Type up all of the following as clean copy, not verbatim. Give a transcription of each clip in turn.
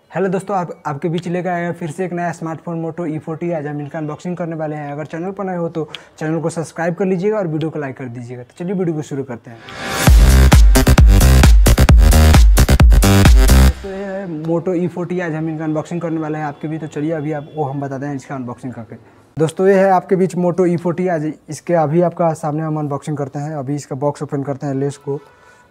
Hello दोस्तों, आपके बीच लेकर आए हैं फिर से एक नया स्मार्टफोन मोटो E40। आज हम इनका अनबॉक्सिंग करने वाले हैं। अगर चैनल पर नए हो तो चैनल को सब्सक्राइब कर लीजिएगा और वीडियो को लाइक कर दीजिएगा। तो चलिए वीडियो को शुरू करते हैं। दोस्तों ये है मोटो E40। आज हम इनका अनबॉक्सिंग करने वाले हैं आपके बीच। तो चलिए अभी आपको हम बताते हैं इसका अनबॉक्सिंग करके। दोस्तों ये है आपके बीच मोटो E40। आज इसके अभी आपका सामने हम अनबॉक्सिंग करते हैं। अभी इसका बॉक्स ओपन करते हैं, लेस को।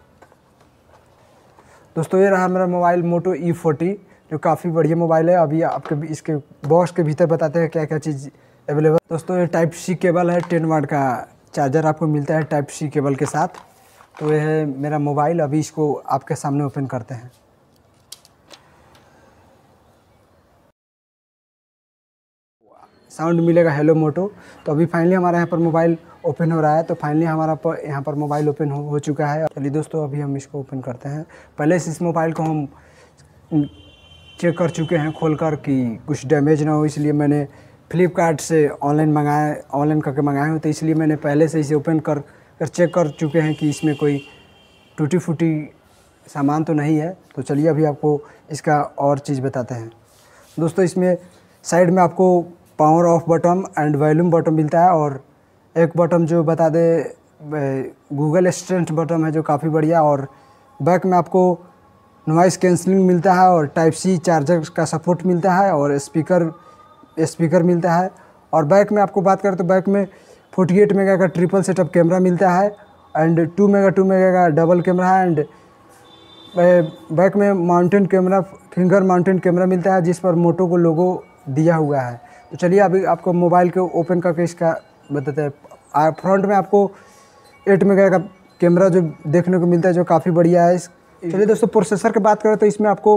दोस्तों ये रहा मेरा मोबाइल मोटो E40, जो काफ़ी बढ़िया मोबाइल है। अभी आपके इसके बॉक्स के भीतर बताते हैं क्या क्या चीज़ अवेलेबल। दोस्तों ये टाइप सी केबल है, 10 वाट का चार्जर आपको मिलता है टाइप सी केबल के साथ। तो ये है मेरा मोबाइल। अभी इसको आपके सामने ओपन करते हैं। साउंड मिलेगा हेलो मोटो। तो अभी फाइनली हमारे यहाँ पर मोबाइल ओपन हो रहा है। तो फाइनली हमारा यहाँ पर मोबाइल ओपन हो चुका है। चलिए दोस्तों अभी हम इसको ओपन करते हैं। पहले से इस मोबाइल को हम चेक कर चुके हैं खोलकर कि कुछ डैमेज ना हो, इसलिए मैंने फ्लिपकार्ट से ऑनलाइन करके मंगाए हो। तो इसलिए मैंने पहले से इसे ओपन कर चेक कर चुके हैं कि इसमें कोई टूटी फूटी सामान तो नहीं है। तो चलिए अभी आपको इसका और चीज़ बताते हैं। दोस्तों इसमें साइड में आपको power off button and volume button मिलता है, और एक बटन जो बता दे गूगल असिस्टेंट बटन है, जो काफ़ी बढ़िया। और बैक में आपको नॉइस कैंसलिंग मिलता है, और टाइप सी चार्जर का सपोर्ट मिलता है, और स्पीकर मिलता है। और बैक में आपको बात करें तो बैक में 48 मेगा का ट्रिपल सेटअप कैमरा मिलता है, एंड 2 मेगा का डबल कैमरा है। एंड बैक में mountain camera, finger mountain camera मिलता है, जिस पर मोटो को लोगो दिया हुआ है। तो चलिए अभी आपको मोबाइल को ओपन करके इसका बताते हैं। फ्रंट में आपको 8 मेगा का कैमरा जो देखने को मिलता है, जो काफ़ी बढ़िया है। चलिए दोस्तों प्रोसेसर की बात करें तो इसमें आपको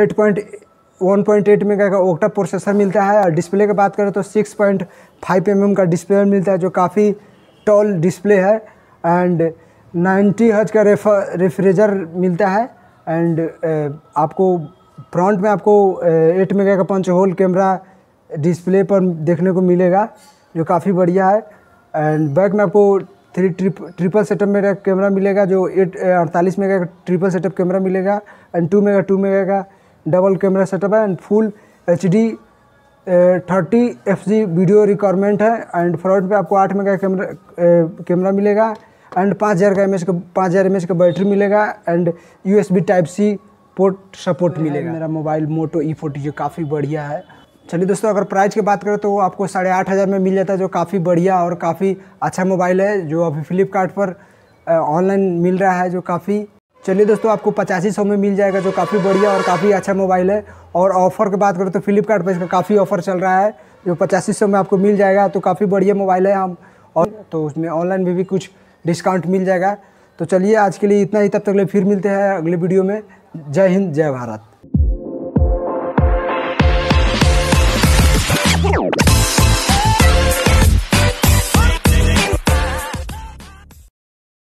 1.8 मेगा का ओक्टा प्रोसेसर मिलता है। और डिस्प्ले की बात करें तो 6.5 mm का डिस्प्ले मिलता है, जो काफ़ी टॉल डिस्प्ले है। एंड 90 हर्ट्ज का रेफ्रिजरेटर मिलता है। एंड आपको फ्रंट में आपको 8 मेगा का पंच होल कैमरा डिस्प्ले पर देखने को मिलेगा, जो काफ़ी बढ़िया है। एंड बैक में आपको ट्रिपल सेटअप मेगा कैमरा मिलेगा, जो 48 मेगा का ट्रिपल सेटअप कैमरा मिलेगा। एंड 2 मेगा का डबल कैमरा सेटअप है। And full HD 30 fps video requirement है। एंड फ्रंट में आपको 8 मेगा कैमरा मिलेगा। एंड 5000 mAh का बैटरी मिलेगा। And USB type C port support मिलेगा। मेरा मोबाइल मोटो E40 जो काफ़ी बढ़िया है। चलिए दोस्तों अगर प्राइस की बात करें तो वो आपको 8,500 में मिल जाता है, जो काफ़ी बढ़िया और काफ़ी अच्छा मोबाइल है, जो अभी फ्लिपकार्ट पर ऑनलाइन मिल रहा है, जो काफ़ी। चलिए दोस्तों आपको 8500 में मिल जाएगा, जो काफ़ी बढ़िया और काफ़ी अच्छा मोबाइल है। और ऑफ़र की बात करें तो फ्लिपकार्ट पर इसका काफ़ी ऑफ़र चल रहा है, जो 8500 में आपको मिल जाएगा। तो काफ़ी बढ़िया मोबाइल है। हम और तो उसमें ऑनलाइन में भी कुछ डिस्काउंट मिल जाएगा। तो चलिए आज के लिए इतना ही। तब तक के लिए फिर मिलते हैं अगले वीडियो में। जय हिंद, जय भारत।